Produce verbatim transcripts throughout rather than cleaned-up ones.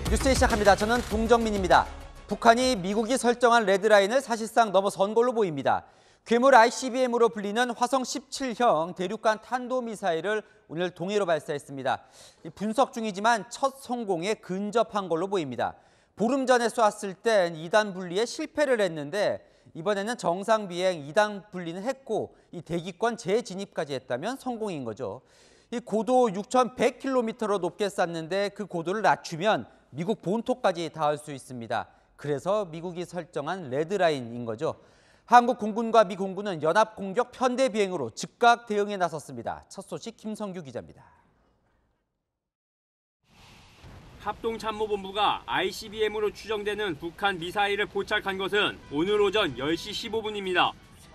뉴스 시작합니다. 저는 동정민입니다. 북한이 미국이 설정한 레드라인을 사실상 넘어선 걸로 보입니다. 괴물 아이씨비엠으로 불리는 화성 십칠형 대륙간 탄도미사일을 오늘 동해로 발사했습니다. 분석 중이지만 첫 성공에 근접한 걸로 보입니다. 보름 전에 쐈을 땐 이 단 분리에 실패를 했는데 이번에는 정상 비행 이 단 분리는 했고 이 대기권 재진입까지 했다면 성공인 거죠. 이 고도 육천백 킬로미터로 높게 쐈는데 그 고도를 낮추면 미국 본토까지 닿을 수 있습니다. 그래서 미국이 설정한 레드라인인 거죠. 한국 공군과 미 공군은 연합 공격 편대 비행으로 즉각 대응에 나섰습니다. 첫 소식 김성규 기자입니다. 합동참모본부가 아이씨비엠으로 추정되는 북한 미사일을 포착한 것은 오늘 오전 열 시 십오 분입니다.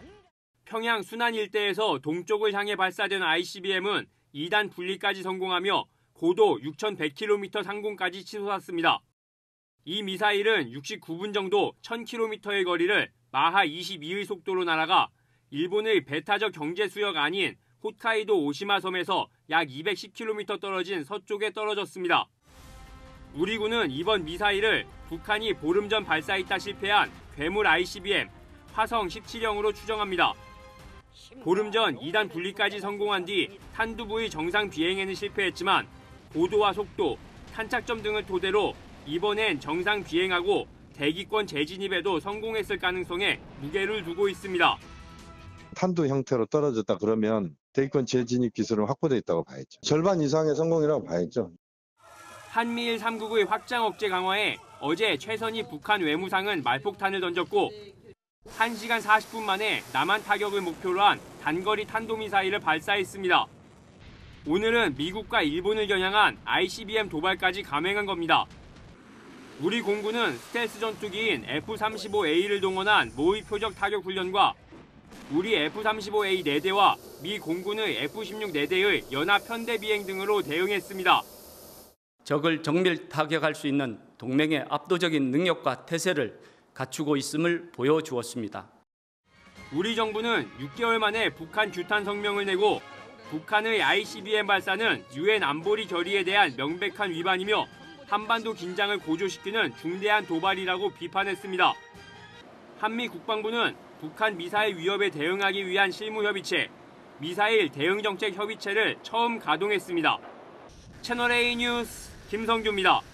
평양 순안 일대에서 동쪽을 향해 발사된 아이씨비엠은 이 단 분리까지 성공하며 고도 육천백 킬로미터 상공까지 치솟았습니다. 이 미사일은 육십구 분 정도 천 킬로미터의 거리를 마하 이십이의 속도로 날아가 일본의 배타적 경제 수역 아닌 홋카이도 오시마 섬에서 약 이백십 킬로미터 떨어진 서쪽에 떨어졌습니다. 우리 군은 이번 미사일을 북한이 보름 전 발사했다 실패한 괴물 아이씨비엠 화성 십칠형으로 추정합니다. 보름 전 이 단 분리까지 성공한 뒤 탄두부의 정상 비행에는 실패했지만 고도와 속도, 탄착점 등을 토대로 이번엔 정상 비행하고 대기권 재진입에도 성공했을 가능성에 무게를 두고 있습니다. 탄두 형태로 떨어졌다 그러면 대기권 재진입 기술은 확보돼 있다고 봐야죠. 절반 이상의 성공이라고 봐야죠. 한미일 삼국의 확장 억제 강화에 어제 최선희 북한 외무상은 말폭탄을 던졌고 한 시간 사십 분 만에 남한 타격을 목표로 한 단거리 탄도미사일을 발사했습니다. 오늘은 미국과 일본을 겨냥한 아이씨비엠 도발까지 감행한 겁니다. 우리 공군은 스텔스 전투기인 에프 삼십오 에이를 동원한 모의 표적 타격 훈련과 우리 에프 삼십오 에이 네 대와 미 공군의 에프 십육 네 대의 연합 편대 비행 등으로 대응했습니다. 적을 정밀 타격할 수 있는 동맹의 압도적인 능력과 태세를 갖추고 있음을 보여주었습니다. 우리 정부는 육 개월 만에 북한 규탄 성명을 내고 북한의 아이씨비엠 발사는 유엔 안보리 결의에 대한 명백한 위반이며 한반도 긴장을 고조시키는 중대한 도발이라고 비판했습니다. 한미 국방부는 북한 미사일 위협에 대응하기 위한 실무협의체, 미사일 대응정책 협의체를 처음 가동했습니다. 채널A 뉴스 김성규입니다.